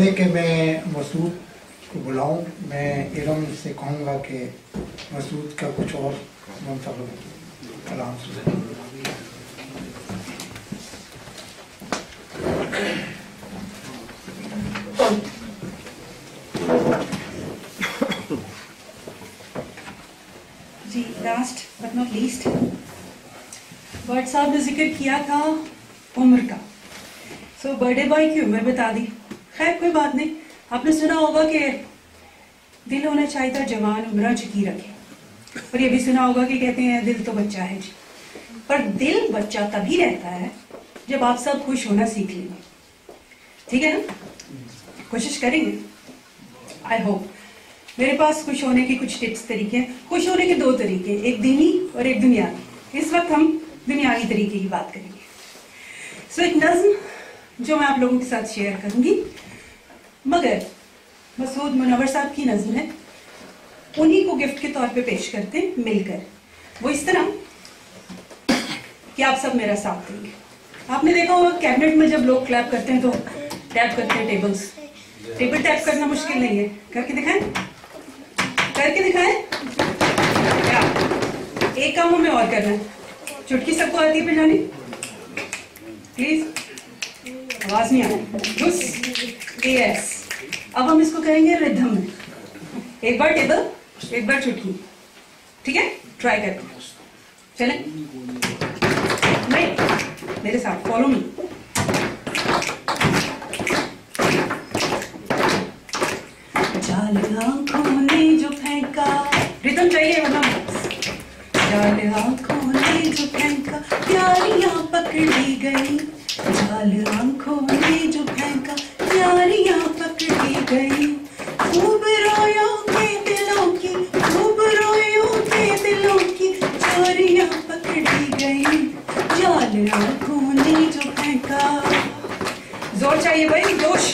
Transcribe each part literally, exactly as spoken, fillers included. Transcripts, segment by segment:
पहले कि मैं मसूद को बुलाऊं, मैं इरम से कहूँगा कि मसूद का कुछ और मुंतखब कलाम सुने। जी, last but not least, Bird साहब ने जिक्र किया था उम्र का। सो so, बर्थडे बॉय की उम्र बता दी। खैर कोई बात नहीं, आपने सुना होगा कि दिल होना चाहिए था जवान, उम्र झुकी रखे। और ये भी सुना होगा कि कहते हैं दिल तो बच्चा है जी, पर दिल बच्चा तभी रहता है जब आप सब खुश होना सीख लेंगे। ठीक है ना? कोशिश करेंगे। I hope. मेरे पास खुश होने के कुछ टिप्स तरीके हैं। खुश होने के दो तरीके, एक दीनी और एक दुनियावी। इस वक्त हम दुनियावी तरीके की बात करेंगे। सो so, एक नज्म जो मैं आप लोगों के साथ शेयर करूंगी, मगर मसूद मुनव्वर साहब की नज्म है, उन्हीं को गिफ्ट के तौर पे पेश करते हैं मिलकर। वो इस तरह कि आप सब मेरा साथ देंगे। आपने देखा होगा कैबिनेट में जब लोग क्लैप करते हैं तो टैप करते हैं टेबल्स। टेबल टैप करना मुश्किल नहीं है, करके दिखाएं, करके दिखाएं। क्या एक काम हमें और करना है, चुटकी सबको आती है बजानी? प्लीज, आवाज नहीं आ रही। गुस एस। अब हम इसको करेंगे रिदम में, एक बार टेबल, एक बार चुटकी। ठीक है, ट्राई करते हैं। चलें, नहीं मेरे साथ फॉलो मी। जाल आंखों ने जो फेंका, रिदम चाहिए वरना। जाल आंखों ने जो फेंका, प्यारियां पकड़ी गई। जाल आंखों ने जो फेंका, प्यारियां पकड़ी गई। खूब रोयो के दिलों की, खूब रोयो के दिलों की, चोरियां पकड़ी गई। जाल आंखों ने जो फेंका। जोर चाहिए भाई, जोश।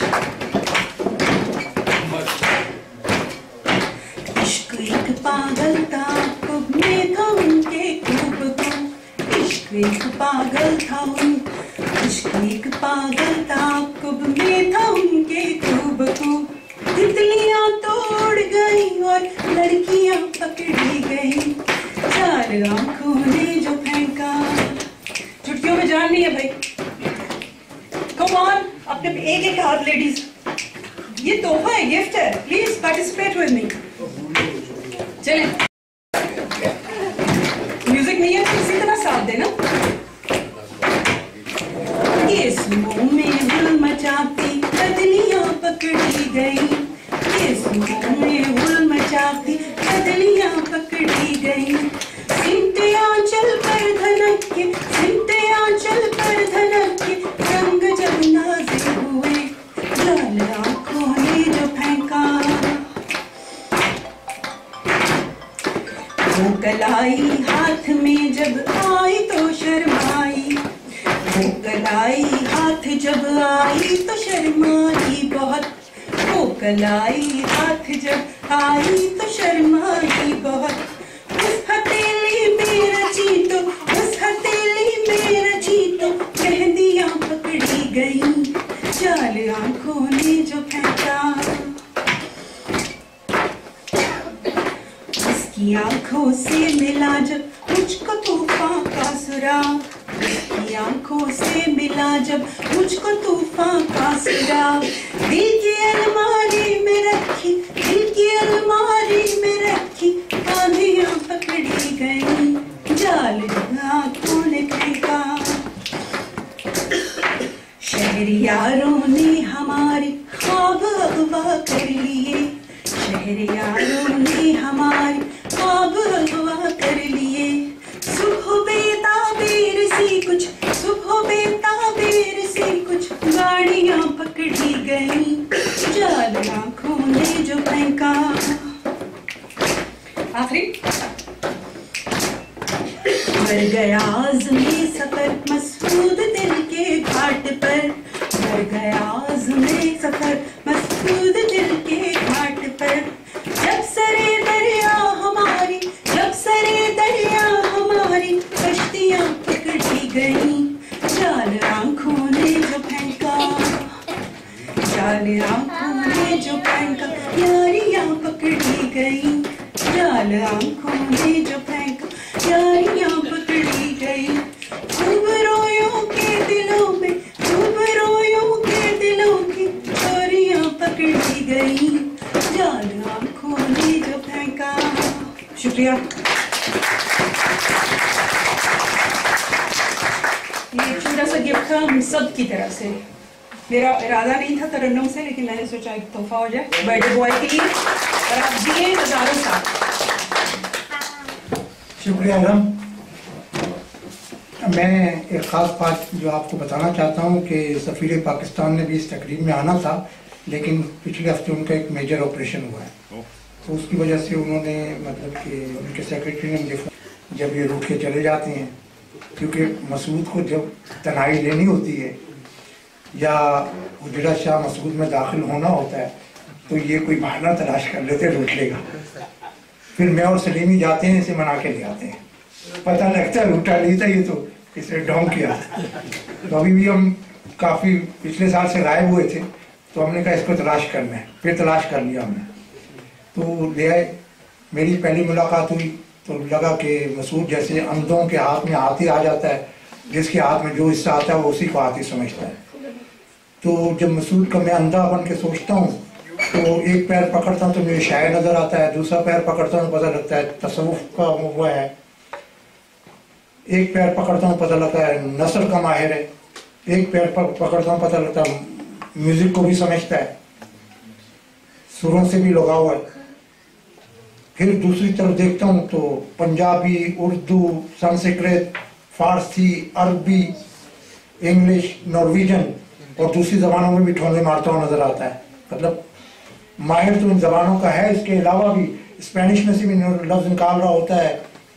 इश्क एक पागल था, खूब में था उनके खूब को। इश्क एक पागल था, इश्क एक पागल था, खूब में था उनके खूब को। तितलियां तोड़ गई और लड़कियां पकड़ी गई। चार आंखों ने जो फेंका। चुटकियों में जान नहीं है भाई। कम ऑन, अपने एक एक हाथ लेडीज, ये तोहफा है, गिफ्ट है। Please participate with me. चलें, म्यूजिक नहीं है तो इसी तरह साथ देना। इस मुंह में हुल मचाती कदलियां पकड़ी गई। इस मुंह में हुल मचाती कदलियां पकड़ी गई। सिमटे आंचल पर धनक के, सिमटे आंचल पर धनक के, रंग जब नाज़े हुए। लाल आंखों ने जो फेंका। वो कलाई हाथ में जब आई तो शर्माई। वो कलाई हाथ जब आई तो शर्माई बहुत। वो कलाई हाथ जब आई तो शर्माई बहुत। उस हथेली में रची तो, उस हथेली में रची तो, मेहंदियां पकड़ी गई। जाल आंखों ने जो फेंका। उसकी आंखों से मिला जब मुझको तूफान का सुराग। उसकी आंखों से मिला जब मुझको तूफान का सुराग। दिल की अलमारी में रखी, दिल की अलमारी में रखी, कांधियां पकड़ी गई। जाल आंखों ने फेंका। शहरियारों ने हमारे ख्वाब अगवा कर लिए। शहरियारों ने हमारे ख्वाब अगवा कर लिए। सुबह बेताबेर सी कुछ, सुबह बेताबेर सी कुछ, गाड़ियां पकड़ी गई। जाल आंखों ने जो फेंका। आखिरी। मर गया आज़मे सफर मसरूद दिल के घाट पर। मर गया आज़मे सफर मसरूद दिल के घाट पर। जब सरे दरिया हमारी, जब सरे दरिया हमारी, कश्तियां पकड़ी गई। जाल आंखों ने जो फेंका। जाल आंखों फेंका, यारियां पकड़ी गई, जाल आंखों ने जो फेंका, यारियां पकड़ी गई। खूब रोयों के दिलों में, खूब रोयों के दिलों की चोरियां पकड़ी गई, जाल आंखों ने जो फेंका। शुक्रिया। ये छोटा सा गिफ्ट था हम सब की तरफ से। मेरा इरादा नहीं था तरन्नुम से, लेकिन मैंने सोचा एक तोहफा हो जाए बर्थडे बॉय के लिए, और आप दिए हजारों साल। शुक्रिया इरम। मैं एक ख़ास बात जो आपको बताना चाहता हूँ कि सफ़ीर पाकिस्तान ने भी इस तकरीब में आना था, लेकिन पिछले हफ्ते उनका एक मेजर ऑपरेशन हुआ है, तो उसकी वजह से उन्होंने मतलब कि उनके सेक्रेटरी ने मुझे जब ये रूठ के चले जाते हैं, क्योंकि मसूद को जब तन्हाई लेनी होती है या उजड़ा शाह मसूद में दाखिल होना होता है, तो ये कोई बहाना तलाश कर लेते रूठ लेगा। फिर मैं और सलीमी जाते हैं, इसे मना के ले आते हैं, पता लगता है रूठा नहीं था, ये तो इसे डाउन किया था। तो अभी भी हम काफ़ी पिछले साल से गायब हुए थे, तो हमने कहा इसको तलाश करना है, फिर तलाश कर लिया हमने, तो ले आए। मेरी पहली मुलाकात हुई तो लगा कि मसूद जैसे अंधों के हाथ में हाथी आ जाता है, जिसके हाथ में जो हिस्सा आता है वो उसी को हाथी समझता है। तो जब मसूद का मैं अंधा बन के सोचता हूँ, तो एक पैर पकड़ता हूँ तो मुझे शायर नज़र आता है, दूसरा पैर पकड़ता हूँ पता लगता है तसव्वुफ का वो है, एक पैर पकड़ता हूँ पता लगता है नसर का माहिर है, एक पैर पकड़ता हूँ पता लगता है म्यूज़िक को भी समझता है, सुरों से भी लगाव है। फिर दूसरी तरफ देखता हूँ तो पंजाबी, उर्दू, संस्कृत, फारसी, अरबी, इंग्लिश, नॉर्वेजन और दूसरी ज़बानों में भी ठोंगे मारता हुआ नज़र आता है। मतलब माहिर तो इन ज़बानों का है, इसके अलावा भी स्पेनिश में से भी लफ्ज़ निकाल रहा होता है,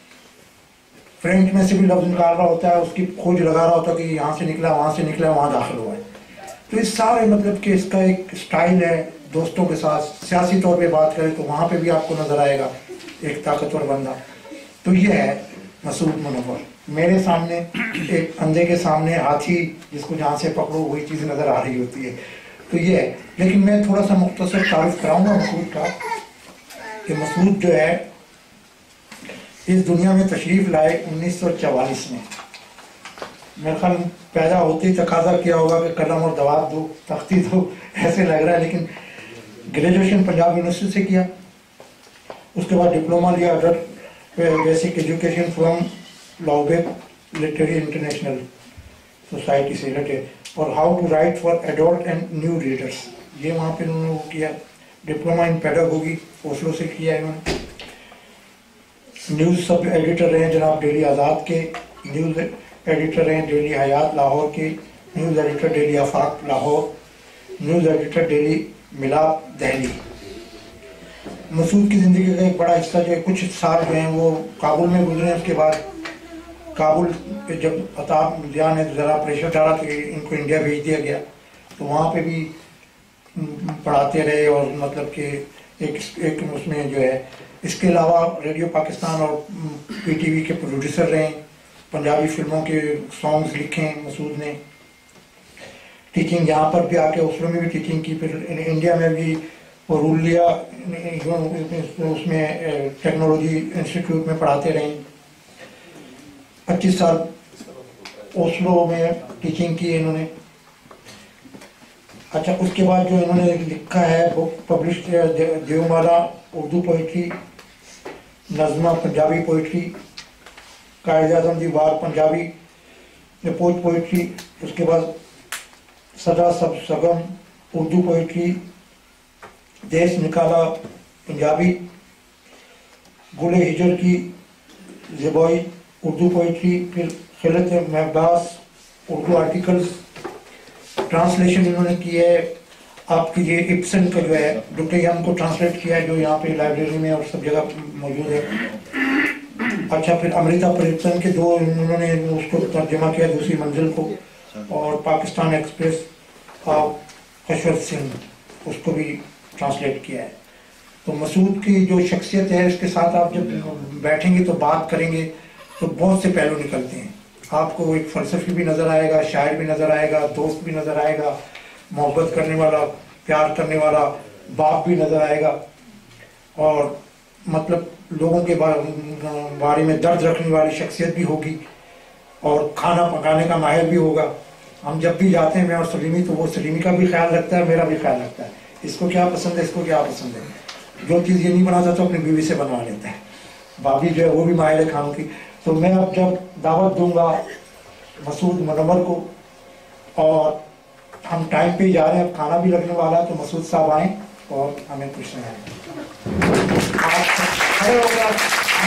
फ्रेंच में से भी लफ्ज़ निकाल रहा होता है, उसकी खोज लगा रहा होता है कि यहाँ से निकला, वहाँ से निकला, वहाँ दाखिल हुआ है। तो इस सारे मतलब कि इसका एक स्टाइल है, दोस्तों के साथ सियासी तौर पे बात करें तो वहाँ पे भी आपको नज़र आएगा एक ताकतवर बंदा। तो ये है मसूद मुनव्वर। मेरे सामने एक अंधे के सामने हाथी जिसको जहाँ से पकड़ो वही चीज़ नज़र आ रही होती है, तो ये है। लेकिन मैं थोड़ा सा मुख्तसर तारीफ कराऊंगा मसूद का, कि मसूद जो है इस दुनिया में तशरीफ़ लाए उन्नीस सौ चवालीस में। मेरे ख्याल पैदा होते ही तकाजा किया होगा कि कलम और दवात दो, तख्ती दो, ऐसे लग रहा है। लेकिन ग्रेजुएशन पंजाब यूनिवर्सिटी से किया, उसके बाद डिप्लोमा लिया adult basic education from Laubach literary international society से रिलेटेड, और how to write for adult and new readers, ये वहाँ पे उन्होंने वो किया। डिप्लोमा इन पेडागोगी ओस्लो से किया है उन्होंने। न्यूज़ सब एडिटर रहे जनाब डेली आज़ाद के, न्यूज़ एडिटर रहे डेली हयात लाहौर के, news editor daily Afaq Lahore, news editor daily Milap Delhi. Masood की ज़िंदगी का एक बड़ा हिस्सा जो है कुछ साल जो हैं वो काबुल में गुजरे। उसके बाद काबुल पे जब अताब मिलिया ने ज़रा प्रेशर डाला कि इनको इंडिया भेज दिया गया, तो वहाँ पे भी पढ़ाते रहे और मतलब कि एक एक उसमें जो है। इसके अलावा रेडियो पाकिस्तान और पीटीवी के प्रोड्यूसर रहे, पंजाबी फिल्मों के सॉन्ग्स लिखे मसूद ने। टीचिंग यहाँ पर भी आके ओस्लो में भी टीचिंग की, फिर इंडिया में भी वो रूल लिया, उसमें टेक्नोलॉजी इंस्टीट्यूट में पढ़ाते रहे। पच्चीस साल ओस्लो में टीचिंग की इन्होंने। अच्छा, उसके बाद जो इन्होंने लिखा है book publish Devmala Urdu poetry, Nazma Punjabi poetry, Quaid-e-Azam the war Punjabi poet poetry, उसके बाद सदा सब सगम उर्दू पोइट्री, देश निकाला पंजाबी, गुले हिजर की ज़ेबॉई उर्दू पोइट्री, फिर खिलत महबास उर्दू आर्टिकल्स, ट्रांसलेशन इन्होंने की है आपकी ये इब्सन का जो है डुक्लेयम को ट्रांसलेट किया है, जो यहाँ पे लाइब्रेरी में और सब जगह मौजूद है। अच्छा, फिर अमृता प्रीतम के दो उन्होंने उसको तर्जमा किया, दूसरी मंजिल को, और पाकिस्तान एक्सप्रेस ऑफ खशवत सिंह उसको भी ट्रांसलेट किया है। तो मसूद की जो शख्सियत है इसके साथ आप जब बैठेंगे तो बात करेंगे तो बहुत से पहलू निकलते हैं। आपको एक फ़लसफ़ी भी नज़र आएगा, शायर भी नज़र आएगा, दोस्त भी नज़र आएगा, मोहब्बत करने वाला, प्यार करने वाला, बाप भी नजर आएगा और मतलब लोगों के बारे में दर्द रखने वाली शख्सियत भी होगी और खाना पकाने का माहिर भी होगा। हम जब भी जाते हैं मैं और सलीमी, तो वो सलीमी का भी ख्याल रखता है, मेरा भी ख्याल रखता है, इसको क्या पसंद है, इसको क्या पसंद है। जो चीज़ ये नहीं बनाता तो अपनी बीवी से बनवा लेता है। भाभी जो है वो भी माहिर है खानों की। तो मैं अब जब दावत दूंगा मसूद मुनव्वर को, और हम टाइम पे जा रहे हैं, अब खाना भी लगने वाला है, तो मसूद साहब आए और हमें पूछना है। आप खड़े हो गए।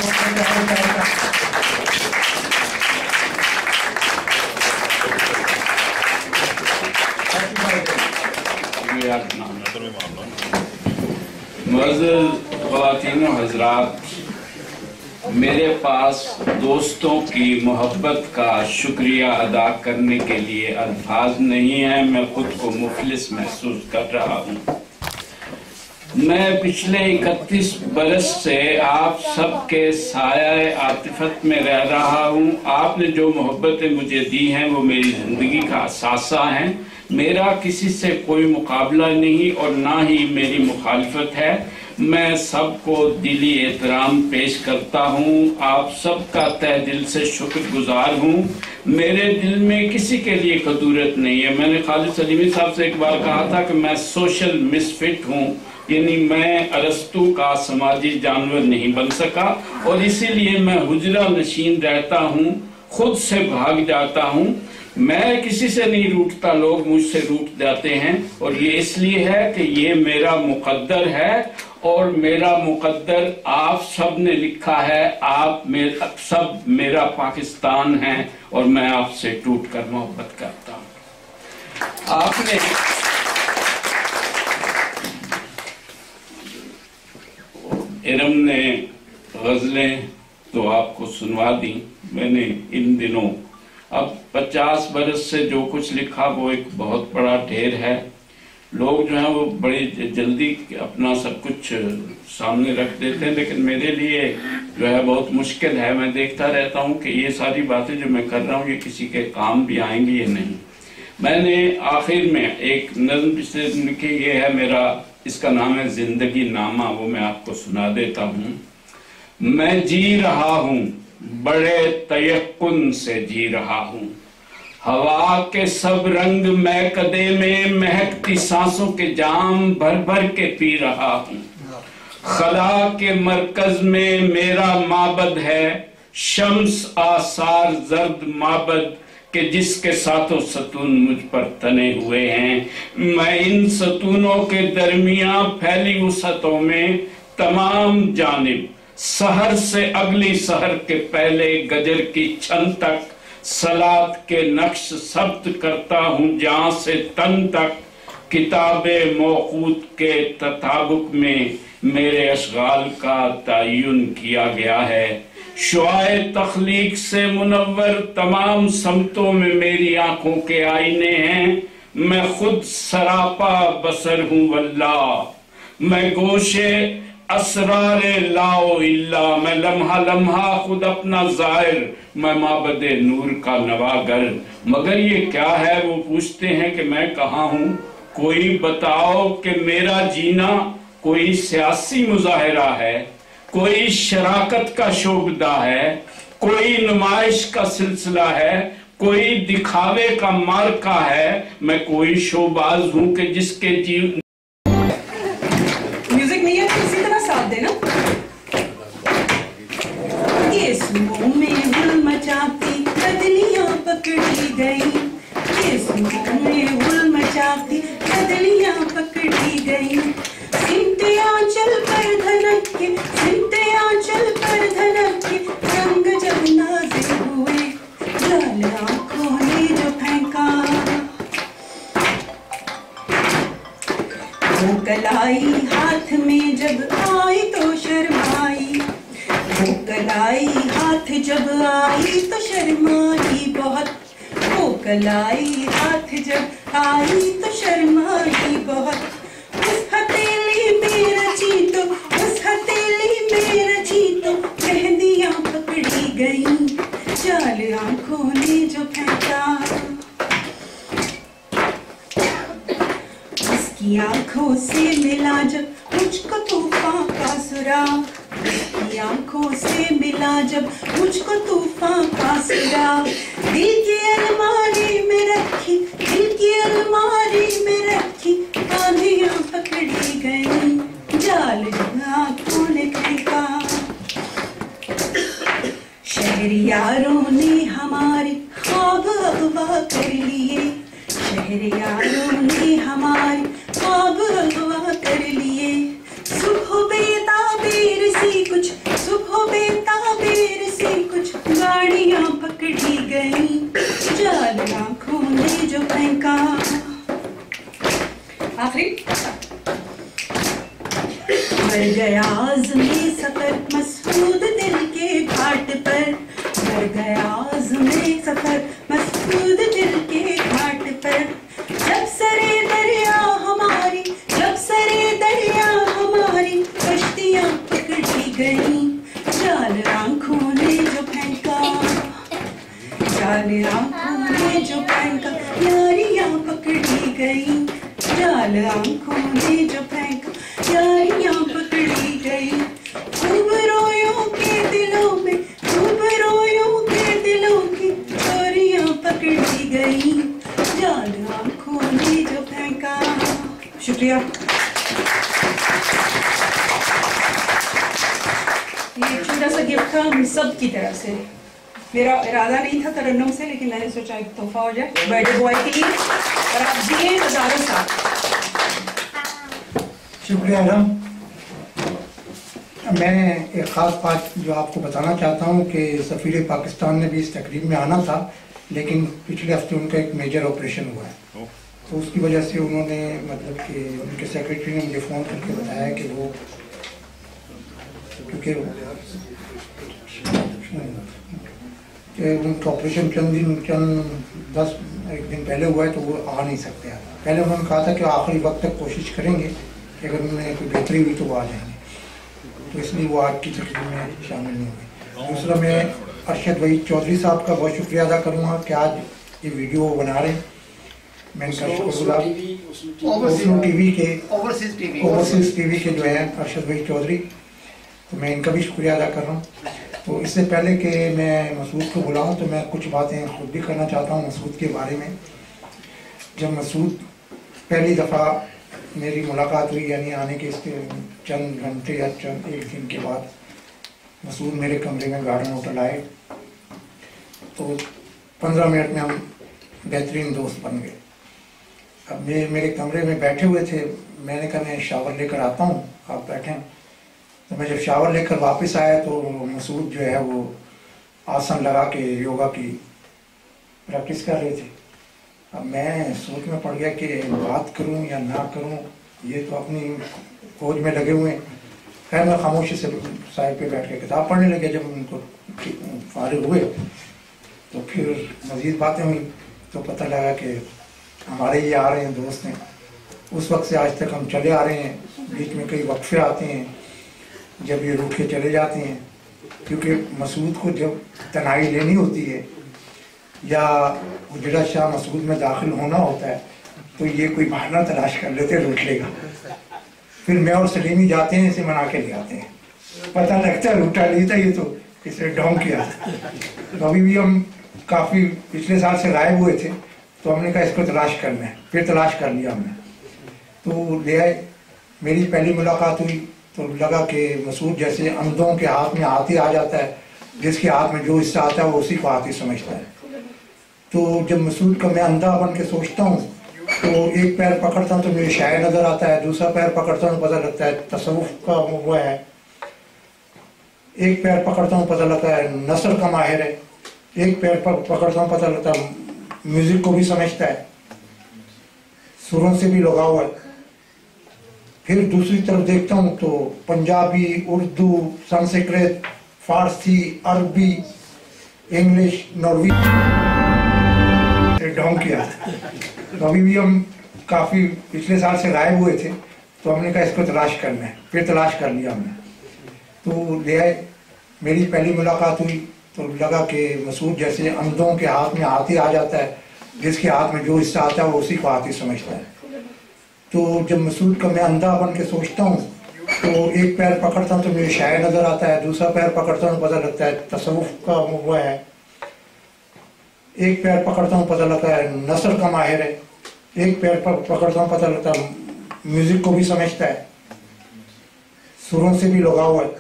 मुअज़्ज़ज़ ख़वातीन व हज़रात, मेरे पास दोस्तों की मोहब्बत का शुक्रिया अदा करने के लिए अल्फाज नहीं है। मैं खुद को मुफलिस महसूस कर रहा हूँ। मैं पिछले इकतीस बरस से आप सबके साया आतिफत में रह रहा हूँ। आपने जो मोहब्बतें मुझे दी हैं वो मेरी ज़िंदगी का असासा हैं। मेरा किसी से कोई मुकाबला नहीं और ना ही मेरी मुखालफत है। मैं सबको दिली एहतराम पेश करता हूँ। आप सबका तहे दिल से शुक्रगुजार हूँ। मेरे दिल में किसी के लिए खदूरत नहीं है। मैंने खालिद सलीमी साहब से एक बार कहा था कि मैं सोशल मिसफिट हूँ, यानी मैं अरस्तु का समाजी जानवर नहीं बन सका और इसीलिए मैं हुजरा नशीन रहता हूँ, खुद से भाग जाता हूँ। मैं किसी से नहीं रूठता, लोग मुझसे रूठ जाते हैं और ये इसलिए है कि ये मेरा मुकद्दर है और मेरा मुकद्दर आप सब ने लिखा है। आप मेरा सब मेरा पाकिस्तान है और मैं आपसे टूट कर मोहब्बत करता हूँ। आपने इरम ने गजलें तो आपको सुनवा दी। मैंने इन दिनों अब पचास बरस से जो कुछ लिखा वो एक बहुत बड़ा ढेर है। लोग जो हैं वो बड़ी जल्दी अपना सब कुछ सामने रख देते हैं, लेकिन मेरे लिए जो है बहुत मुश्किल है। मैं देखता रहता हूँ कि ये सारी बातें जो मैं कर रहा हूँ ये किसी के काम भी आएंगी या नहीं। मैंने आखिर में एक नज़्म पिछले दिन की, ये है मेरा, इसका नाम है जिंदगी नामा, वो मैं आपको सुना देता हूँ। मैं जी रहा हूँ, बड़े तयक्कुन से जी रहा हूँ। हवा के सब रंग मैं कदे में महकती सांसों के जाम भर भर के पी रहा हूँ। खला के मरकज में मेरा माबद है, शम्स आसार जर्द माबद के जिसके सातों सतून मुझ पर तने हुए हैं। मैं इन सतूनों के दरमियां फैली वसअतों में तमाम जानिब, सहर से अगली सहर के पहले गजर की छन तक सलात के नक्श सब्त करता हूँ जहां से तन तक। किताबे मौकूत के तताबुक में मेरे अशगाल का तयन किया गया है। शुआए तख्लीक से मुनव्वर तमाम समतों में मेरी आंखों के आईने हैं। मैं खुद सरापा बसर हूँ वल्लाह, मैं गोशे असरारे लाओ इल्ला, मैं लम्हा लम्हा खुद अपना जाहिर, मैं माबदे नूर का नवागर। मगर ये क्या है, वो पूछते हैं कि मैं कहाँ हूँ। कोई बताओ कि मेरा जीना कोई सियासी मुजाहिरा है, कोई शराकत का शोबदा है, कोई नुमाइश का सिलसिला है, कोई दिखावे का मार्का है। मैं कोई शोबाज हूँ कि जिसके जीव म्यूजिक नहीं है तो इसी तरह साथ देना। ये सुनो में गुल मचाती कदलियां पकड़ी गई, ये सुनो में गुल मचाती कदलियां पकड़ी गई। सिमटे आंचल पर धनक के, सिमटे आंचल पर धनक के, रंग जब नाज़िल हुए, लाल आंखों ने जो फेंका। वो कलाई हाथ में जब आई तो शर्माई, वो कलाई हाथ जब आई तो शर्माई बहुत। वो कलाई हाथ जब आई तो शर्माई बहुत। उस हथेली में रची तो, उस हथेली में रची तो मेहंदियां पकड़ी गई, जाल आंखों ने जो फेंका। उसकी तेरी आंखों से मिला जब मुझको तूफान का सुराग, तेरी आंखों से मिला जब मुझको तूफान का सुराग, दिल की अलमारी में रखी, दिल की अलमारी में रखी आंधियां पकड़ी गई, जाल आंखों ने फेंका। शहरियारों ने हमारे ख्वाब अगवा कर लिए, शहरियारों ने हमारे ख्वाब अगवा कर लिए, सुबह बेताबेर सी कुछ, सुबह बेताबेर सी कुछ गाड़ियां पकड़ी गई, जाल आंखों ने जो फेंका। आखिरी मर गया आज़मे सफर मसरूद दिल के घाट पर, मर गया आज़मे सफर मसरूद दिल के घाट पर, जब सरे दरिया हमारी, जब सरे दरिया हमारी कश्तियां पकड़ी गई, जाल आंखों ने जो फेंका, जाल आंखों ने जो फेंका, यारियां पकड़ी गई, जाल आंखों ने जो फेंका, यारियां पकड़ी गई, खूब रोयों के दिलों में, खूब रोयों के दिलों की चोरियां पकड़ी गई, जाल आंखों ने जो फेंका। शुक्रिया। ये छोटा सा गिफ्ट था हम सब की तरफ से, मेरा इरादा नहीं था तरन्नुम से, लेकिन मैंने सोचा एक तोहफा हो जाए बर्थडे बॉय के लिए, और आप जिए हजारों साल। शुक्रिया मैडम। मैं एक ख़ास बात जो आपको बताना चाहता हूँ कि सफ़ीर पाकिस्तान ने भी इस तकरीब में आना था, लेकिन पिछले हफ्ते उनका एक मेजर ऑपरेशन हुआ है, तो उसकी वजह से उन्होंने मतलब कि उनके सेक्रेटरी ने मुझे फ़ोन करके बताया कि वो क्योंकि उनका ऑपरेशन चंद दिन चंद दस एक दिन पहले हुआ है, तो वो आ नहीं सकते हैं। पहले उन्होंने कहा था कि आखिरी वक्त तक कोशिश करेंगे कि अगर उन्हें कोई बेहतरी हुई तो वो आ जाएंगे, तो इसलिए वो आज की तकरीब में शामिल नहीं हुए। दूसरा, मैं अरशद वहीद चौधरी साहब का बहुत शुक्रिया अदा करूँगा कि आज ये वीडियो बना रहे हैं। मैं इनका शुक्रिया टीवी के ओवरसीज टीवी के जो है अरशद वहीद चौधरी, तो मैं इनका भी शुक्रिया अदा कर रहा हूँ। तो इससे पहले कि मैं मसूद को बुलाऊँ तो मैं कुछ बातें खुद भी करना चाहता हूँ मसूद के बारे में। जब मसूद पहली दफ़ा मेरी मुलाकात हुई, यानी आने के इसके चंद घंटे या चंद एक दिन के बाद मसूद मेरे कमरे में गार्डन होटल आए, तो पंद्रह मिनट में हम बेहतरीन दोस्त बन गए। अब मे मेरे कमरे में बैठे हुए थे, मैंने कहा मैं शावर लेकर आता हूँ, आप बैठें। तो मैं जब शावर लेकर वापस आया तो मसूद जो है वो आसन लगा के योगा की प्रैक्टिस कर रहे थे। अब मैं सोच में पड़ गया कि बात करूं या ना करूं, ये तो अपनी खोज में लगे हुए हैं। खैर मैं खामोशी से साइड पे बैठ के किताब पढ़ने लगे। जब उनको फारिग हुए तो फिर मज़ीद बातें हुई, तो पता लगा कि हमारे ये आ रहे हैं दोस्त हैं। उस वक्त से आज तक हम चले आ रहे हैं, बीच में कई वक्फे आते हैं जब ये रुक के चले जाते हैं, क्योंकि मसूद को जब तनाई लेनी होती है या उजड़ा शाह मसूद में दाखिल होना होता है तो ये कोई बहाना तलाश कर लेते रूठ लेगा। फिर मैं और सलीमी जाते हैं, इसे मना के ले आते हैं। पता लगता है रूठा नहीं था, ये तो इसे ढोंग किया था। तो अभी भी हम काफ़ी पिछले साल से गायब हुए थे, तो हमने कहा इसको तलाश करना है। फिर तलाश कर लिया हमने, तो ले आए। मेरी पहली मुलाकात हुई तो लगा कि मसूद जैसे अंधों के हाथ में हाथी आ जाता है, जिसके हाथ में जो हिस्सा आता है वो उसी को हाथी समझता है। तो जब मसूद का मैं अंधा बन के सोचता हूँ तो एक पैर पकड़ता हूँ तो मुझे शायर नज़र आता है, दूसरा पैर पकड़ता हूँ पता लगता है तसव्वुफ का वो है, एक पैर पकड़ता हूँ पता लगता है नस्र का माहिर है, एक पैर पकड़ता हूँ पता लगता है म्यूज़िक को भी समझता है, सुरों से भी लगाव है। फिर दूसरी तरफ देखता हूँ तो पंजाबी, उर्दू, संस्कृत, फारसी, अरबी, इंग्लिश, नॉर्वी ढोंग किया। तो अभी भी हम काफ़ी पिछले साल से गायब हुए थे, तो हमने कहा इसको तलाश करना है। फिर तलाश कर लिया हमने, तो ले आए। मेरी पहली मुलाकात हुई तो लगा कि मसूद जैसे अंधों के हाथ में हाथी आ जाता है, जिसके हाथ में जो हिस्सा आता है वो उसी को हाथी समझता है। तो जब मसूद का मैं अंधा बन के सोचता हूँ तो एक पैर पकड़ता हूँ तो मुझे शायर नजर आता है, दूसरा पैर पकड़ता हूँ पता लगता है तसव्वुफ का हुआ है, एक पैर पकड़ता हूँ पता लगता है नसर का माहिर है, एक पैर पकड़ता हूँ पता लगता है म्यूजिक को भी समझता है, सुरों से भी लगाव है।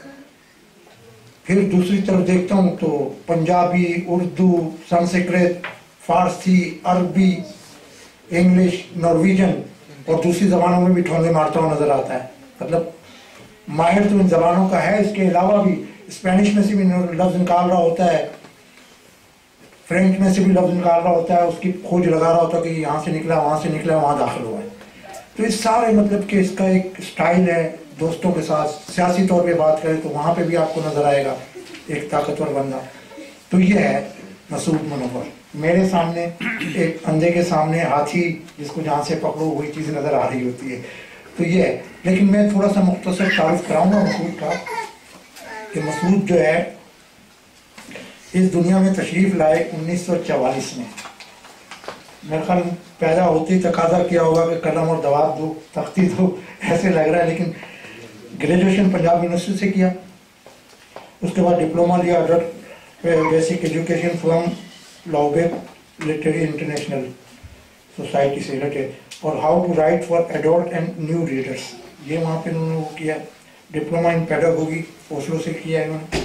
फिर दूसरी तरफ देखता हूँ तो पंजाबी, उर्दू, संस्कृत, फारसी, अरबी, इंग्लिश, नॉर्वेजियन और दूसरी जबानों में भी ठोंगे मारता हुआ नजर आता है। मतलब माहिर तो इन जबानों का है, इसके अलावा भी स्पेनिश में से भी लफ्ज निकाल रहा होता है, फ्रेंच में से भी लफ्ज निकाल रहा होता है, उसकी खोज लगा रहा होता है कि यहाँ से निकला, वहाँ से निकला, वहाँ दाखिल हुआ है। तो इस सारे मतलब कि इसका एक स्टाइल है। दोस्तों के साथ सियासी तौर पे बात करें तो वहाँ पे भी आपको नजर आएगा एक ताकतवर बंदा। तो ये है मसूद मुनव्वर। मेरे सामने एक अंधे के सामने हाथी जिसको जहाँ से पकड़ो वही चीज़ नजर आ रही होती है। तो ये है, लेकिन मैं थोड़ा सा मुख्तसर तारुफ कराऊंगा मसूद का कि मसूद जो है इस दुनिया में तशरीफ लाए उन्नीस सौ चवालीस में। मेरे ख्याल पैदा होते ही तकाजा किया होगा कि कलम और दवात दो, तख्ती दो, ऐसे लग रहा है। लेकिन ग्रेजुएशन पंजाब यूनिवर्सिटी से किया, उसके बाद डिप्लोमा लिया adult basic education from Laubach literary international society से रिलेटेड, और how to write for adult and new readers, ये वहाँ पे उन्होंने वो किया। डिप्लोमा इन पेडागोगी ओस्लो से किया इन्होंने।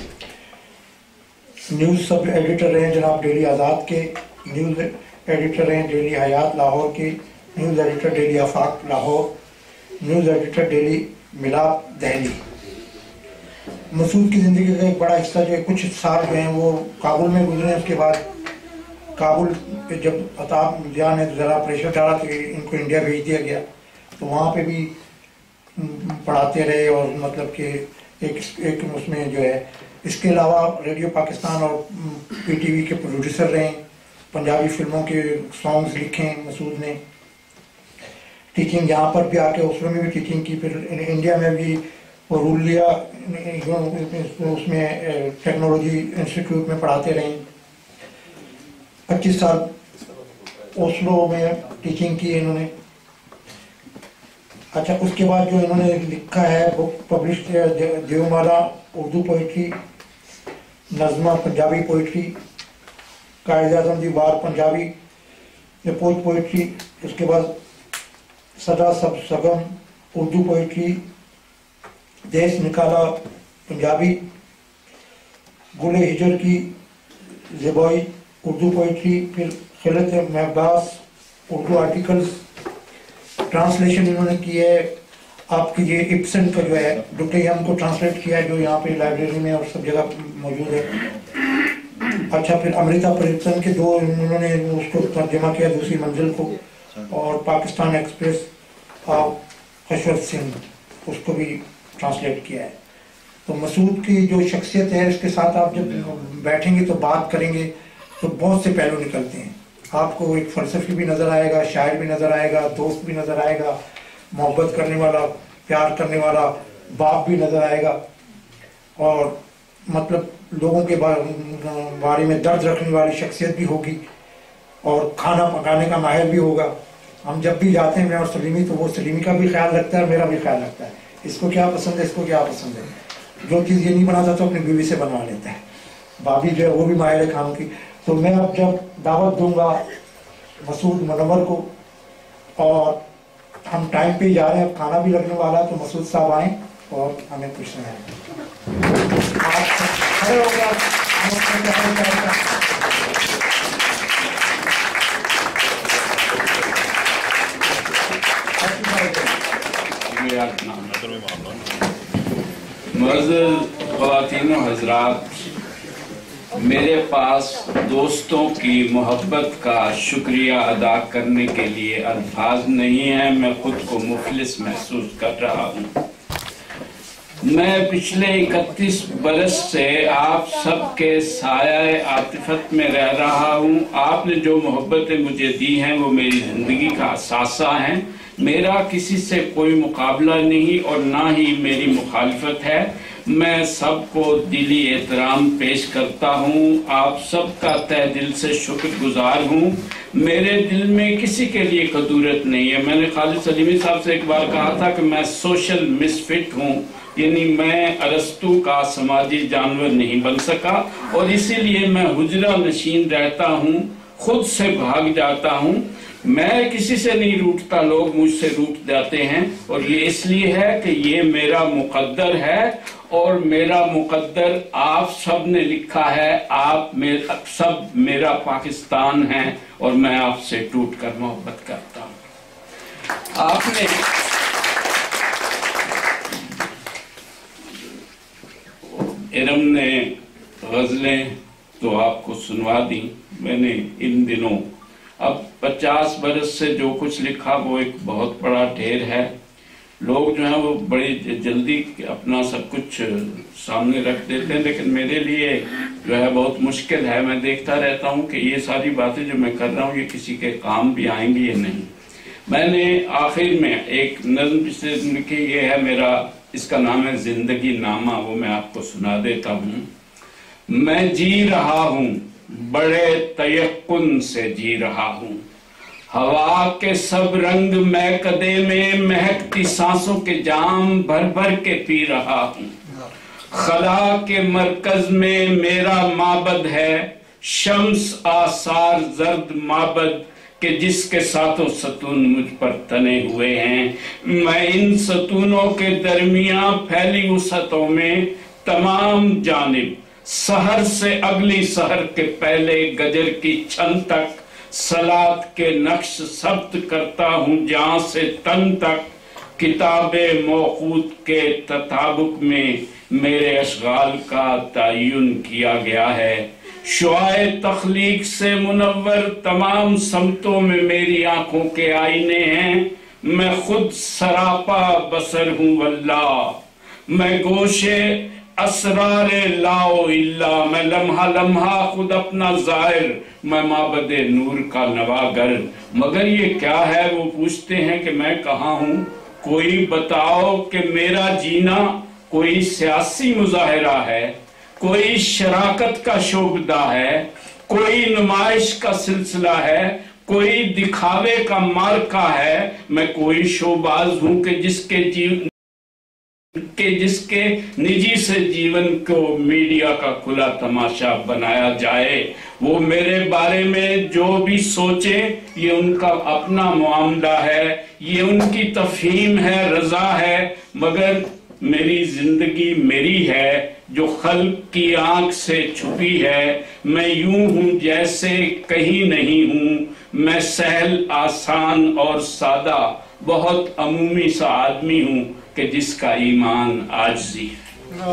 न्यूज़ सब एडिटर रहे जनाब डेली आज़ाद के, न्यूज़ एडिटर रहे डेली हयात लाहौर के, news editor daily Afaq Lahore, news editor daily Milap Delhi. Masood की ज़िंदगी का एक बड़ा हिस्सा जो है कुछ साल जो हैं वो काबुल में गुजरे। उसके बाद काबुल जब अताब मिर्जा ने ज़रा प्रेशर डाला तो इनको इंडिया भेज दिया गया, तो वहाँ पे भी पढ़ाते रहे और मतलब कि एक एक उसमें जो है। इसके अलावा रेडियो पाकिस्तान और पीटीवी के प्रोड्यूसर रहे, पंजाबी फिल्मों के सॉन्ग्स लिखे मसूद ने। टीचिंग यहाँ पर भी आके ओस्लो में भी टीचिंग की, फिर इंडिया में भी रूल लिया, उसमें टेक्नोलॉजी इंस्टीट्यूट में पढ़ाते रहे। पच्चीस साल ओस्लो में टीचिंग की इन्होंने। अच्छा, उसके बाद जो इन्होंने लिखा है book publish Devmala Urdu poetry, Nazma Punjabi poetry, Quaid-e-Azam the war Punjabi poet poetry, उसके बाद सदा सब सगम उर्दू पोइट्री, देश निकाला पंजाबी, गुले हिजर की ज़िबाई उर्दू पोइट्री, फिर खिलत महबास उर्दू आर्टिकल्स, ट्रांसलेशन इन्होंने की है आपकी ये इब्सन का जो है डुटेयम को ट्रांसलेट किया है जो यहाँ पे लाइब्रेरी में और सब जगह मौजूद है। अच्छा, फिर अमृता परिवर्तन के दो उन्होंने उसको तर्जमा किया, दूसरी मंजिल को, और पाकिस्तान एक्सप्रेस ऑफ खशवत सिंह उसको भी ट्रांसलेट किया है। तो मसूद की जो शख्सियत है इसके साथ आप जब बैठेंगे तो बात करेंगे तो बहुत से पहलू निकलते हैं। आपको एक फलसफी भी नज़र आएगा, शायर भी नज़र आएगा, दोस्त भी नज़र आएगा, मोहब्बत करने वाला, प्यार करने वाला बाप भी नज़र आएगा, और मतलब लोगों के बारे में दर्द रखने वाली शख्सियत भी होगी, और खाना पकाने का माहिर भी होगा। हम जब भी जाते हैं मैं और सलीमी तो वो सलीमी का भी ख्याल रखता है, मेरा भी ख्याल रखता है, इसको क्या पसंद है, इसको क्या पसंद है। जो चीज़ ये नहीं बनाता तो अपनी बीवी से बनवा लेता है। भाभी जो है वो भी माहिर है खानों की। तो मैं अब जब दावत दूंगा मसूद मुनव्वर को, और हम टाइम पे जा रहे हैं, अब खाना भी लगने वाला है, तो मसूद साहब आए और हमें कुछ सुनाएं। खड़े हो गए मुअज़्ज़ज़ ख़वातीन व हज़रात, मेरे पास दोस्तों की मोहब्बत का शुक्रिया अदा करने के लिए अल्फाज नहीं है। मैं खुद को मुफलिस महसूस कर रहा हूँ। मैं पिछले इकतीस बरस से आप सबके साये आतिफत में रह रहा हूँ। आपने जो मोहब्बतें मुझे दी हैं वो मेरी ज़िंदगी का असासा हैं। मेरा किसी से कोई मुकाबला नहीं और ना ही मेरी मुखालफत है। मैं सबको दिली एहतराम पेश करता हूँ। आप सबका तहे दिल से शुक्रगुजार हूँ। मेरे दिल में किसी के लिए कदूरत नहीं है। मैंने खालिद सलीमी साहब से एक बार कहा था कि मैं सोशल मिसफिट हूँ, यानी मैं अरस्तु का समाजी जानवर नहीं बन सका और इसीलिए मैं हुजरा नशीन रहता हूँ, खुद से भाग जाता हूँ। मैं किसी से नहीं रूठता, लोग मुझसे रूठ जाते हैं और ये इसलिए है कि ये मेरा मुकद्दर है और मेरा मुकद्दर आप सब ने लिखा है। आप मेरा सब मेरा पाकिस्तान है और मैं आपसे टूट कर मोहब्बत करता हूँ। आपने इरम ने गजलें तो आपको सुनवा दी। मैंने इन दिनों अब पचास बरस से जो कुछ लिखा वो एक बहुत बड़ा ढेर है। लोग जो है वो बड़ी जल्दी अपना सब कुछ सामने रख देते हैं, लेकिन मेरे लिए जो है बहुत मुश्किल है। मैं देखता रहता हूँ कि ये सारी बातें जो मैं कर रहा हूँ ये किसी के काम भी आएंगी या नहीं। मैंने आखिर में एक नज्म से लिखी, ये है मेरा, इसका नाम है जिंदगी नामा, वो मैं आपको सुना देता हूँ। मैं जी रहा हूँ, बड़े तयक्कुन से जी रहा हूँ, हवा के सब रंग मैं कदे में महकती सांसों के जाम भर भर के पी रहा हूँ। खला के मरकज में मेरा माबद है, शम्स आसार जर्द माबद के जिसके सातों सतून मुझ पर तने हुए हैं। मैं इन सतूनों के दरमियान फैली वसअतों में तमाम जानिब, सहर से अगली सहर के पहले गजर की छन तक सलात के नक्श सब्त करता हूँ जहां से तन तक। किताबे मौखूत के तताबुक में मेरे अशगाल का तयन किया गया है। शुआए तख्लीक से मुनव्वर तमाम समतों में मेरी आंखों के आईने हैं। मैं खुद सरापा बसर हूँ वल्लाह, मैं गोशे असरारे लाओ इल्ला, मैं लम्हा लम्हा खुद अपना जाहिर, मैं माबदे नूर का नवागर। मगर ये क्या है? वो पूछते हैं कि मैं कहाँ हूँ, कोई बताओ कि मेरा जीना कोई सियासी मुजाहिरा है, कोई शराकत का शोबदा है, कोई नुमाइश का सिलसिला है, कोई दिखावे का मार्का है। मैं कोई शोबाज हूँ कि जिसके जीवन के जिसके निजी से जीवन को मीडिया का खुला तमाशा बनाया जाए। वो मेरे बारे में जो भी सोचे ये उनका अपना मामला है, ये उनकी तफहीम है, रजा है, मगर मेरी जिंदगी मेरी है जो खल्क की आंख से छुपी है। मैं यूं हूं जैसे कहीं नहीं हूं, मैं सहल आसान और सादा बहुत अमूमी सा आदमी हूं कि जिसका ईमान आजिज़ी है।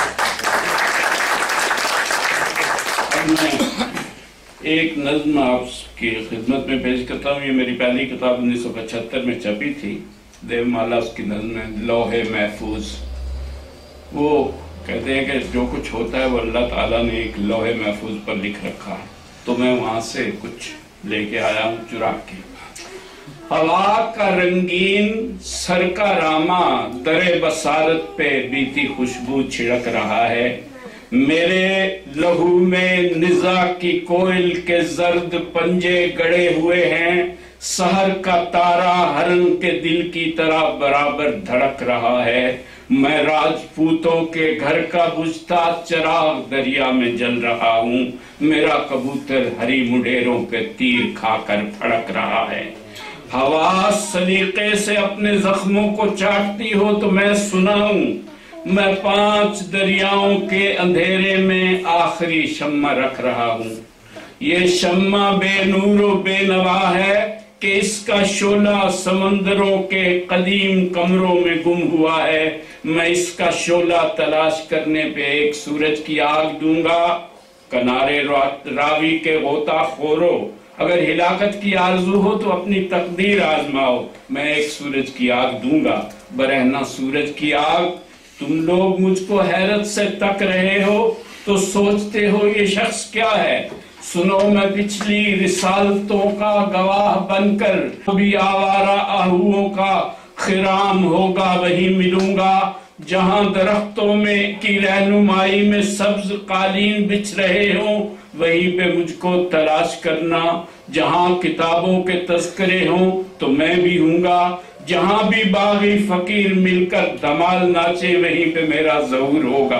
अब मैं एक नज्म आपकी खिदमत में पेश करता हूँ। ये मेरी पहली किताब उन्नीस सौ पचहत्तर में छपी थी, देवमाला उसकी नज्म है, लौहे महफूज। वो कहते हैं कि जो कुछ होता है वो अल्लाह ताला ने एक लौहे महफूज पर लिख रखा है, तो मैं वहां से कुछ लेके आया हूँ चुरा के। हवा का रंगीन सर का रामा दरे बसारत पे बीती खुशबू छिड़क रहा है। मेरे लहू में निजा की कोयल के जर्द पंजे गड़े हुए हैं। सहर का तारा हरन के दिल की तरह बराबर धड़क रहा है। मैं राजपूतों के घर का बुझता चिराग दरिया में जल रहा हूँ। मेरा कबूतर हरी मुडेरों पे तीर खाकर फड़क रहा है। हवा सलीके से अपने जख्मों को चाटती हो तो मैं सुनाऊं। मैं पांच दरियाओं के अंधेरे में आखिरी शम्मा रख रहा हूँ। ये शम्मा बेनूरो बेनवा है कि इसका शोला समंदरों के कदीम कमरों में गुम हुआ है। मैं इसका शोला तलाश करने पे एक सूरज की आग दूंगा। किनारे रावी के गोताखोरों, अगर हिलाकत की आरजू हो तो अपनी तकदीर आजमाओ। मैं एक सूरज की आग दूंगा, बरहना सूरज की आग। तुम लोग मुझको हैरत से तक रहे हो तो सोचते हो ये शख्स क्या है। सुनो मैं पिछली रिसालतों का गवाह बनकर, भी आवारा आहुओं का खिराम होगा वही मिलूंगा। जहां दरख्तों में की रहनुमाई में सब्ज कालीन बिछ रहे हो वहीं पे मुझको तलाश करना। जहां किताबों के तस्करे हों तो मैं भी हूँगा। जहां भी बागी फकीर मिलकर धमाल नाचे वहीं पे मेरा ज़हूर होगा।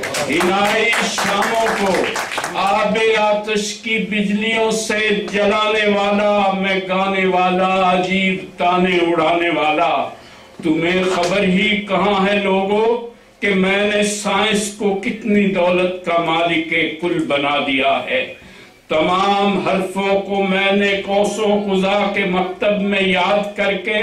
हिनाई शामों को आबे आतिश की बिजलियों से जलाने वाला, मैं गाने वाला, अजीब ताने उड़ाने वाला। तुम्हें खबर ही कहाँ है लोगों कि मैंने साइंस को कितनी दौलत का मालिक कुल बना दिया है। तमाम हरफों को मैंने कौसो कुजा के मकतब में याद करके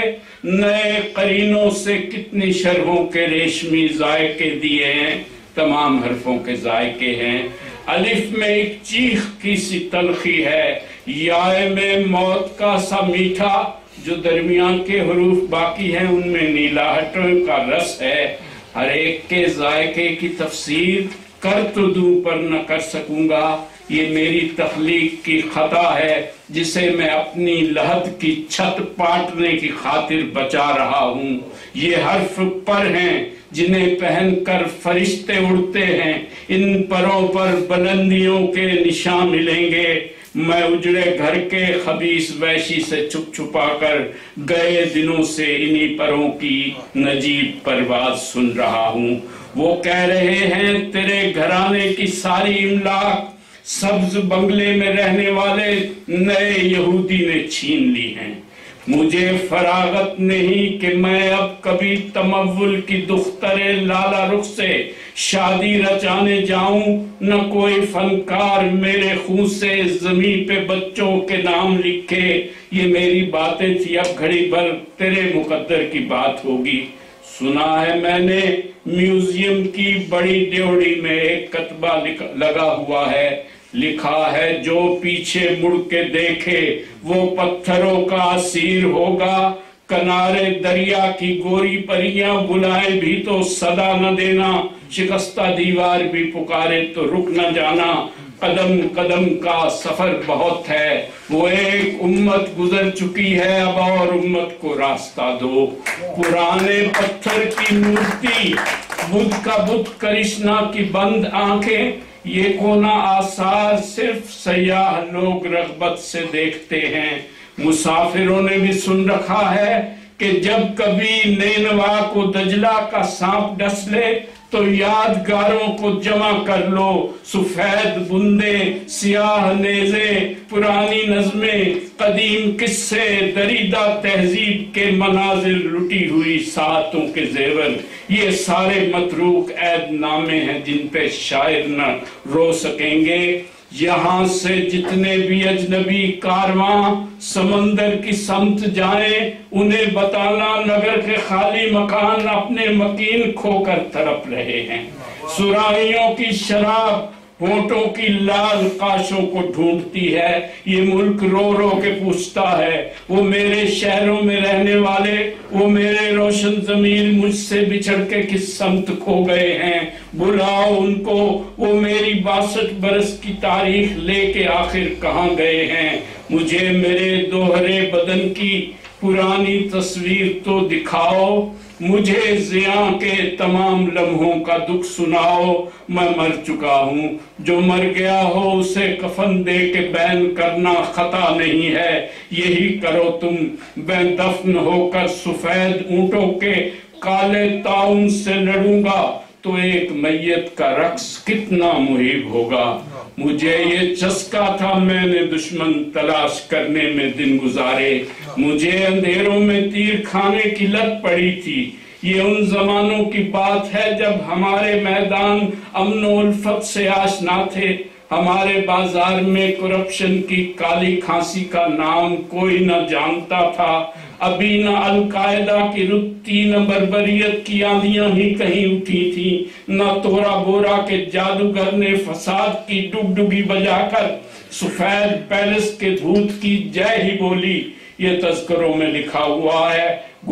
नए करीनों से कितनी शरहों के रेशमी जायके दिए हैं। तमाम हरफों के जायके हैं। अलिफ में एक चीख की सी तलखी है, याए में मौत का सा मीठा, जो दरमियान के हरूफ बाकी हैं उनमें नीलाहटों का रस है। हर एक के जायके की तफसीर कर तो दूं पर न कर सकूंगा। ये मेरी तख्लीक की खता है जिसे मैं अपनी लहद की छत पाटने की खातिर बचा रहा हूँ। ये हर्फ पर हैं जिन्हें पहनकर फरिश्ते उड़ते हैं। इन परों पर बुलंदियों के निशान मिलेंगे। मैं उजड़े घर के खबीस वैशी से छुप छुपा कर गए दिनों से इन्हीं परों की नजीब परवाज सुन रहा हूँ। वो कह रहे हैं तेरे घराने की सारी इमलाक सब्ज बंगले में रहने वाले नए यहूदी ने छीन ली हैं। मुझे फरागत नहीं कि मैं अब कभी तमव्वुल की दुख्तरे लाला रुख से शादी रचाने जाऊं। न कोई फनकार मेरे खून से जमीन पे बच्चों के नाम लिखे। ये मेरी बातें थी, अब घड़ी भर तेरे मुकद्दर की बात होगी। सुना है मैंने म्यूजियम की बड़ी ड्योढ़ी में एक कतबा लगा हुआ है। लिखा है जो पीछे मुड़ के देखे वो पत्थरों का असीर होगा। किनारे दरिया की गोरी परियां बुलाए भी तो सदा न देना। शिकस्ता दीवार भी पुकारे तो रुक न जाना। कदम कदम का सफर बहुत है, वो एक उम्मत गुजर चुकी है, अब और उम्मत को रास्ता दो। पुराने पत्थर की मूर्ति, बुद्ध का बुद्ध करिश्मा की बंद आंखें, ये कोना आसार सिर्फ सयाह लोग रग़बत से देखते हैं। मुसाफिरों ने भी सुन रखा है कि जब कभी नैनवा को दजला का सांप डस ले तो यादगारों को जमा कर लो। सफेद बुंदे, सियाह नेज़े, पुरानी नज़में, कदीम किस्से, दरीदा तहजीब के मनाजिर, लुटी हुई सातों के जेवर, ये सारे मतरूक ऐद नामे हैं जिन पे शायर न रो सकेंगे। यहाँ से जितने भी अजनबी कारवां समंदर की समत जाएं, उन्हें बताना नगर के खाली मकान अपने मकीन खोकर तड़प रहे हैं। सुराहियों की शराब होठों की लाल काशों को ढूंढती है। ये मुल्क रो रो के पूछता है, वो मेरे शहरों में रहने वाले, वो मेरे रोशन जमीर मुझसे बिछड़ के किस समत खो गए हैं। बुलाओ उनको, वो मेरी बासठ बरस की तारीख लेके आखिर कहाँ गए हैं। मुझे मेरे दोहरे बदन की पुरानी तस्वीर तो दिखाओ। मुझे जिया के तमाम लम्हों का दुख सुनाओ। मैं मर चुका हूँ, जो मर गया हो उसे कफन दे के बैन करना खता नहीं है। यही करो तुम, मैं दफन होकर सफेद ऊंटों के काले ताउन से लड़ूंगा तो एक मैयत का रक्स कितना मुहिब होगा। मुझे ये चस्का था, मैंने दुश्मन तलाश करने में दिन गुजारे। मुझे अंधेरों में तीर खाने की लत पड़ी थी। ये उन जमानों की बात है जब हमारे मैदान अमन और उल्फत से आशना थे। हमारे बाजार में करप्शन की काली खांसी का नाम कोई न जानता था। अभी न अलकायदा की रुत्ती, न बर्बरियत की आंधियां ही कहीं उठी थी, न तोरा बोरा के जादूगर ने फसाद की डुगडुगी बजाकर सफेद पैलेस के भूत की जय ही बोली। ये तस्करों में लिखा हुआ है।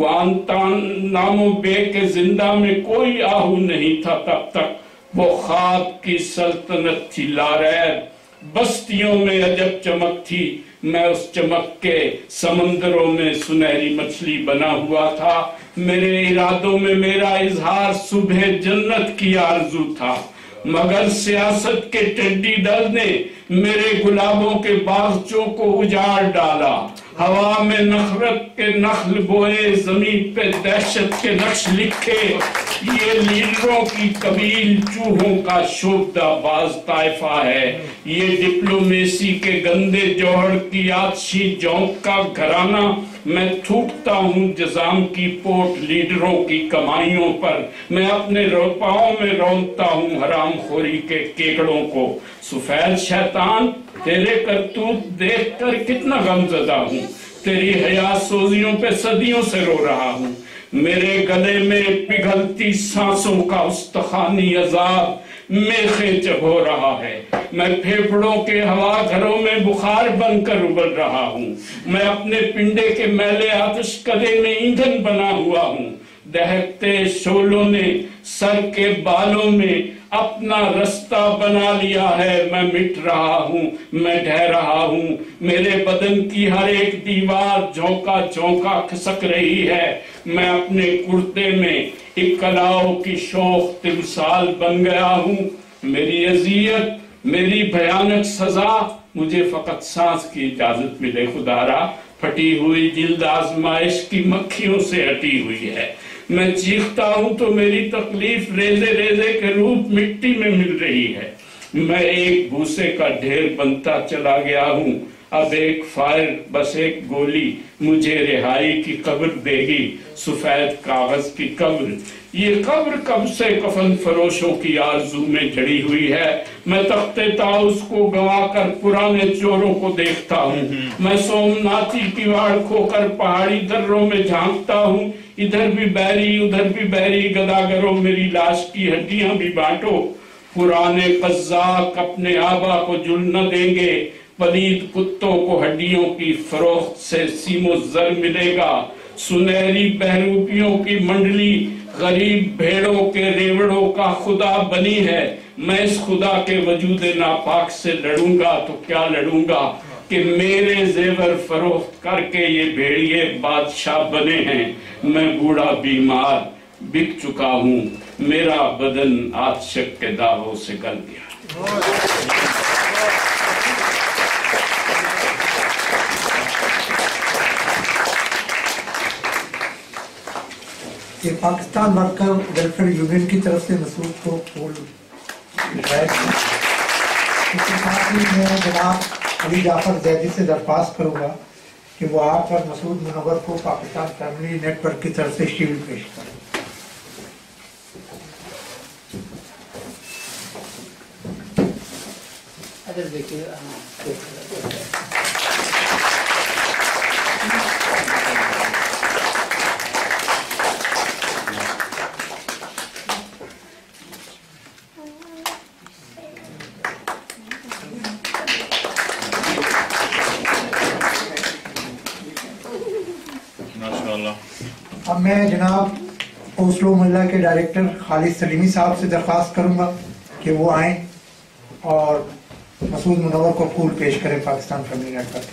ग्वांतानामो बे के जिंदा में कोई आहू नहीं था तब तक। वो ख्वाब की सल्तनत थी लारैब, बस्तियों में अजब चमक थी, मैं उस चमक के समंदरों में सुनहरी मछली बना हुआ था। मेरे इरादों में मेरा इजहार सुबह जन्नत की आरजू था, मगर सियासत के टिड्डी दल ने मेरे गुलाबों के बागचों को उजाड़ डाला। हवा में नफरत के नख्ल बोए, जमीन पे दहशत के नक्श लिखे। ये लीडरों की कबील चूहों का शोभदा बाज ताइफा है। ये डिप्लोमेसी के गंदे जौहर की आतशी जौक का घराना। मैं थूकता हूँ जजाम की पोट लीडरों की कमाइयों पर। मैं अपने रोपाओं में रौंदता हूँ हराम खोरी के केकड़ों को। सुफैद शैतान, तेरे करतूत देख कर कितना गमजदा हूँ। तेरी हया सोजियों पे सदियों से रो रहा हूँ। मेरे गले में पिघलती सांसों का उस्तखानी अजाब मेखे चबो रहा है। मैं फेफड़ों के हवा घरों में बुखार बनकर उबल रहा हूँ। मैं अपने पिंडे के मैले आतिश कदे में ईंधन बना हुआ हूँ। दहकते शोलों ने सर के बालों में अपना रास्ता बना लिया है। मैं मिट रहा हूँ, मैं ढह रहा हूँ। मेरे बदन की हर एक दीवार झोंका झोंका खिसक रही है। मैं अपने कुर्ते में एक कलाओं की शोख तिमसाल बन गया हूँ। मेरी अजियत, मेरी भयानक सजा, मुझे फकत सांस की इजाजत मिले खुदारा। फटी हुई जिल्द आजमाइश की मक्खियों से हटी हुई है। मैं चीखता हूं तो मेरी तकलीफ रेजे रेजे के रूप मिट्टी में मिल रही है। मैं एक भूसे का ढेर बनता चला गया हूं। अब एक फायर, बस एक गोली मुझे रिहाई की कब्र देगी। सफेद कागज की कब्र, ये कब्र कब से कफन फरोशों की आरजू में जड़ी हुई है। मैं तख्ते ताउस को गंवाकर पुराने चोरों को देखता हूँ। मैं सोमनाथी की वाड़ खोकर पहाड़ी दर्रों में झांकता हूँ। इधर भी बैरी उधर भी बैरी, गदागरों मेरी लाश की हड्डियां भी बांटो। पुराने कज़्ज़ाक अपने आबा को जुल न देंगे। पलीद कुत्तों को हड्डियों की फरोख्त से सीमो जर मिलेगा। सुनहरी बहरूपियों की मंडली गरीब भेड़ों के रेवड़ों का खुदा बनी है। मैं इस खुदा के वजूद नापाक से लड़ूंगा तो क्या लड़ूंगा कि मेरे जेवर फरोख्त करके ये भेड़िए बादशाह बने हैं। मैं बूढ़ा बीमार बिक चुका हूँ। मेरा बदन आतशक के दागों से गल गया। ये पाकिस्तान वर्कर वेलफेयर यूनियन की तरफ से मसूद को फूल इसके साथ ही मैं जनाब अली जाफर जैदी से दरख्वास्त करूंगा कि वो आकर मसूद मुनव्वर को पाकिस्तान फैमिली नेटवर्क की तरफ से शील्ड पेश करें। अब मैं जनाब ओस्लो मोहल्ला के डायरेक्टर खालिद सलीमी साहब से दरख्वास्त करूंगा कि वो आए और मसूद मुनव्वर को फूल पेश करें पाकिस्तान फैमिली नेटवर्क।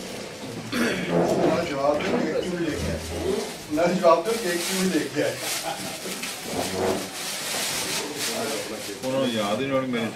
याद ही नहीं मेरे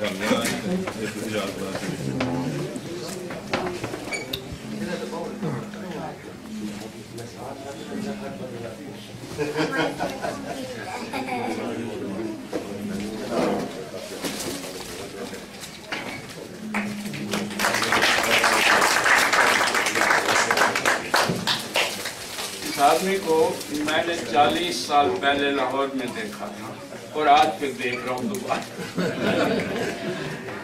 इस आदमी को मैंने चालीस साल पहले लाहौर में देखा था और आज फिर देख रहा हूँ दोबारा।